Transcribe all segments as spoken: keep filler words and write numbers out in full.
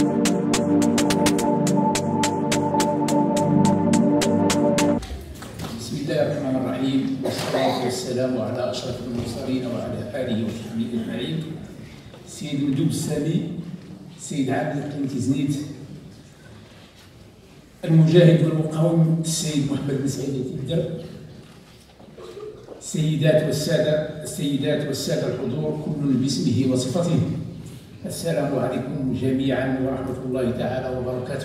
بسم الله الرحمن الرحيم، والصلاة والسلام على أشرف المرسلين وعلى آله وصحبه أجمعين. السيد مندوب السامي، السيد عبد الحكيم تيزنيت، المجاهد والمقاوم السيد محمد بن سعيد الدر، السيدات والسادة السيدات والسادة الحضور كل باسمه وصفته، السلام عليكم جميعا ورحمة الله تعالى وبركاته.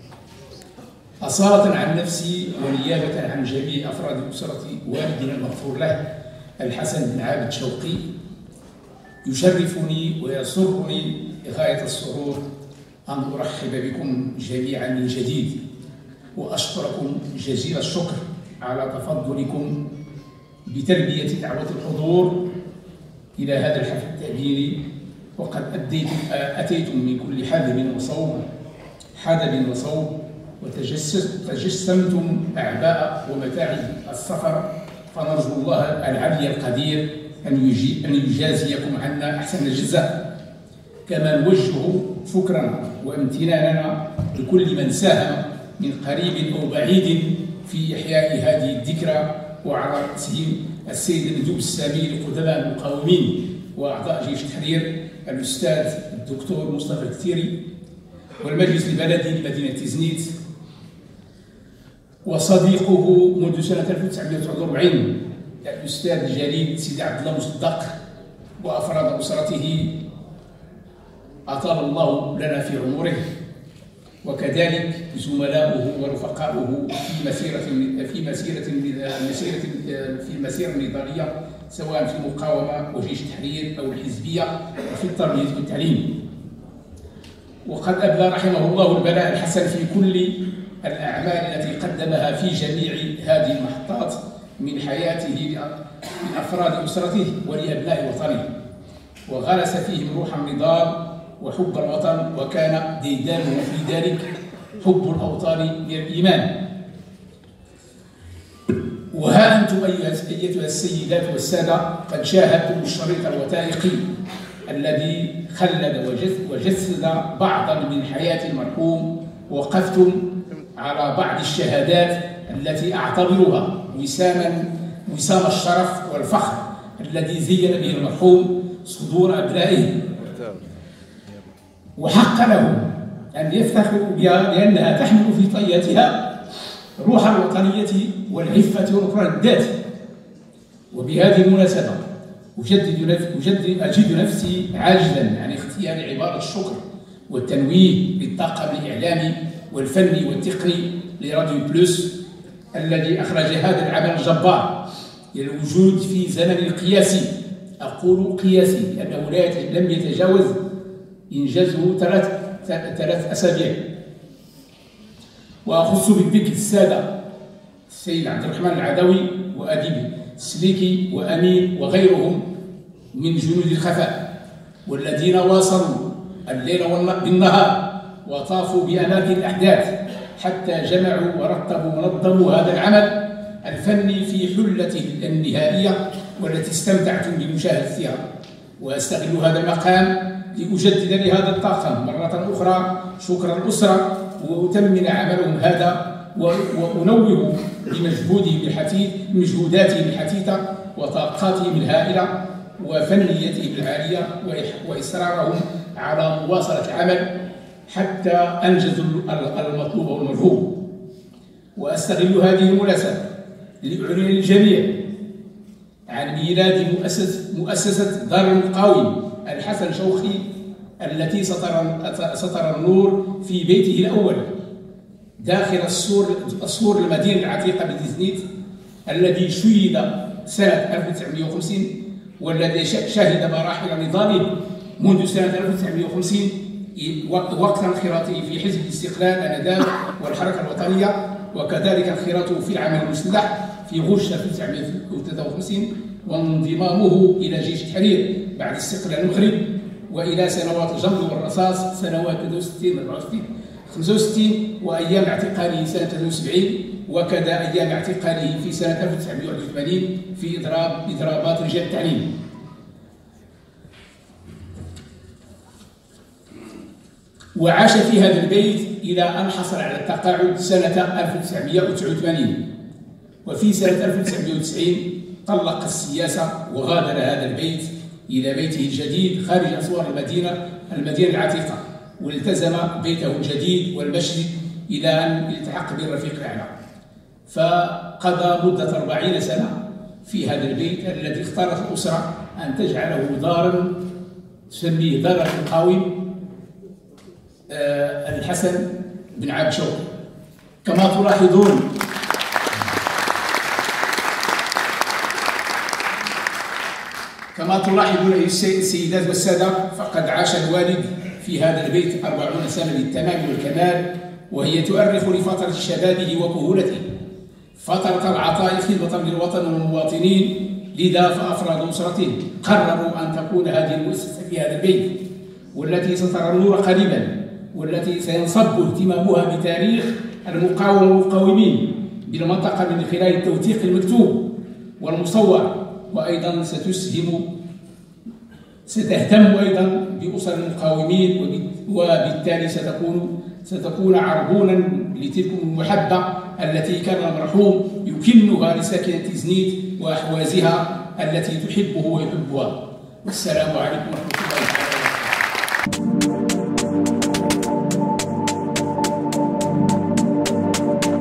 أصالة عن نفسي ونيابة عن جميع أفراد أسرة والدنا المغفور له الحسن بن عابد شوقي، يشرفني ويسرني غاية السرور أن أرحب بكم جميعا من جديد، وأشكركم جزيل الشكر على تفضلكم بتلبية دعوة الحضور إلى هذا الحفل التأهيلي، وقد أديتم أتيتم من كل حدب وصوب حدب وصوب وتجسمتم أعباء ومتاعب السفر، فنرجو الله العلي القدير أن يجي أن يجازيكم عنا أحسن الجزاء. كما نوجه شكرا وامتناننا لكل من ساهم من قريب أو بعيد في إحياء هذه الذكرى، وعلى رأسهم السيد المندوب السامي لقدماء المقاومين وأعضاء جيش التحرير الأستاذ الدكتور مصطفى الكثيري، والمجلس البلدي لمدينة تيزنيت، وصديقه منذ سنة ألف وتسعمائة وتسعة وأربعين الأستاذ الجليل سيدي عبد الله مصدق، وأفراد أسرته أطال الله لنا في عمره، وكذلك زملاؤه ورفقاؤه في مسيرة في مسيرة مسيرة في المسيرة النضالية، سواء في المقاومة وجيش التحرير أو الحزبية وفي التربية والتعليم. وقد أبلى رحمه الله البلاء الحسن في كل الأعمال التي قدمها في جميع هذه المحطات من حياته لأفراد أسرته ولأبناء وطنه، وغرس فيهم روح النضال وحب الوطن، وكان ديدانه في ذلك حب الأوطان من الإيمان. وها أنتم أيتها السيدات والسادة قد شاهدتم الشريط الوثائقي الذي خلد وجسد بعضا من حياة المرحوم، ووقفتم على بعض الشهادات التي أعتبرها وساما وسام الشرف والفخر الذي زين به المرحوم صدور أبنائه، وحق لهم أن يفتخروا بها لأنها تحمل في طياتها روح الوطنية والعفة ونكران الذات. وبهذه المناسبة أجدد أجدد أجد نفسي عاجزا عن اختيار عبارة الشكر والتنويه للطاقم الإعلامي والفني والتقني لراديو بلوس الذي أخرج هذا العمل الجبار إلى الوجود في زمن قياسي. أقول قياسي لأنه لم يتجاوز إنجازه ثلاث ثلاث أسابيع. وأخص بالذكر السادة السيد عبد الرحمن العدوي وأديب السليكي وأمين وغيرهم من جنود الخفاء، والذين واصلوا الليل بالنهار وطافوا بأماكن الأحداث حتى جمعوا ورتبوا ونظموا هذا العمل الفني في حلته النهائية والتي استمتعتم بمشاهدتها. وأستغل هذا المقام لأجدد لهذا الطاقم مرة أخرى شكر الأسرة وأتمن عملهم هذا، وأنوه بمجهودهم الحثيث بمجهوداتهم الحثيثة وطاقاتهم الهائلة وفنيتهم العالية وإصرارهم على مواصلة العمل حتى أنجزوا المطلوب والمرغوب. وأستغل هذه المناسبة لأعلن للجميع عن ميلاد مؤسسة مؤسسة دار المقاوم الحسن شوقي التي سطر سطر النور في بيته الأول داخل السور السور المدينة العتيقة بتيزنيت، الذي شيد سنة ألف وتسعمائة وخمسين والذي شهد مراحل نضاله منذ سنة ألف وتسعمائة وخمسين وقت انخراطه في حزب الاستقلال آنذاك والحركة الوطنية، وكذلك انخراطه في العمل المسلح في غش ألف وتسعمائة وثلاثة وخمسين وانضمامه إلى جيش التحرير بعد استقلال المغرب، وإلى سنوات الجمر والرصاص سنوات ثلاثة وستين أربعة وستين خمسة وستين وأيام اعتقاله سنة ثلاثة وسبعين، وكذا أيام اعتقاله في سنة ألف وتسعمائة وواحد وثمانين في إضراب إضرابات رجال التعليم. وعاش في هذا البيت إلى أن حصل على التقاعد سنة ألف وتسعمائة وتسعة وثمانين. وفي سنة ألف وتسعمائة وتسعين طلق السياسة وغادر هذا البيت إلى بيته الجديد خارج أسوار المدينة المدينة العتيقة، والتزم بيته الجديد والمسجد إلى أن التحق بالرفيق الأعلى. فقضى مدة أربعين سنة في هذا البيت الذي اختارت الأسرة أن تجعله دارا تسميه دار المقاوم آه الحسن بن عبد شوقي. كما تلاحظون كما تلاحظون أيها السيدات والسادة، فقد عاش الوالد في هذا البيت أربعون سنة للتمام والكمال، وهي تؤرخ لفترة شبابه وكهولته، فترة العطاء خدمة للوطن والمواطنين. لذا فأفراد أسرته قرروا أن تكون هذه المؤسسة في هذا البيت، والتي سترى النور قريبا، والتي سينصب اهتمامها بتاريخ المقاومة والمقاومين بالمنطقة من خلال التوثيق المكتوب والمصور، وأيضا ستسهم ستهتم أيضا بأسر المقاومين، وبالتالي ستكون ستكون عربونا لتلك المحبة التي كان المرحوم يكنها لساكنة زنيت وأحوازها التي تحبه ويحبها. والسلام عليكم ورحمة الله وبركاته.